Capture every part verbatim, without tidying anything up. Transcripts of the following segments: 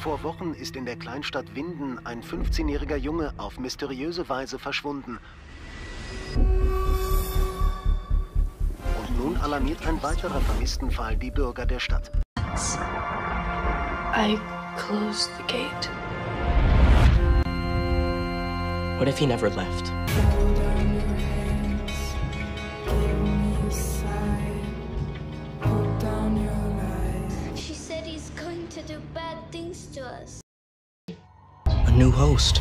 Vor Wochen ist in der Kleinstadt Winden ein fünfzehnjähriger Junge auf mysteriöse Weise verschwunden. Und nun alarmiert ein weiterer Vermisstenfall die Bürger der Stadt. I closed the gate. What if he never left? She said he's going to do bad things to us. A new host.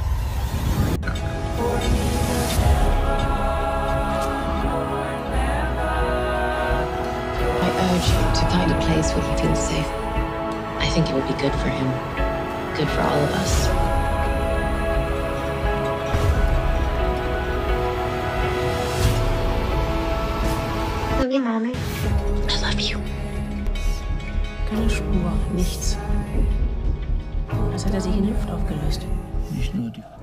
I urge you to find a place where he feels safe. I think it would be good for him. Good for all of us. Love you, Mommy. I love you. Keine Spur, nichts. Als hat er sich in Luft aufgelöst. Nicht nur die,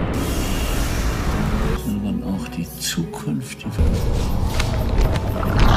sondern auch die zukünftige.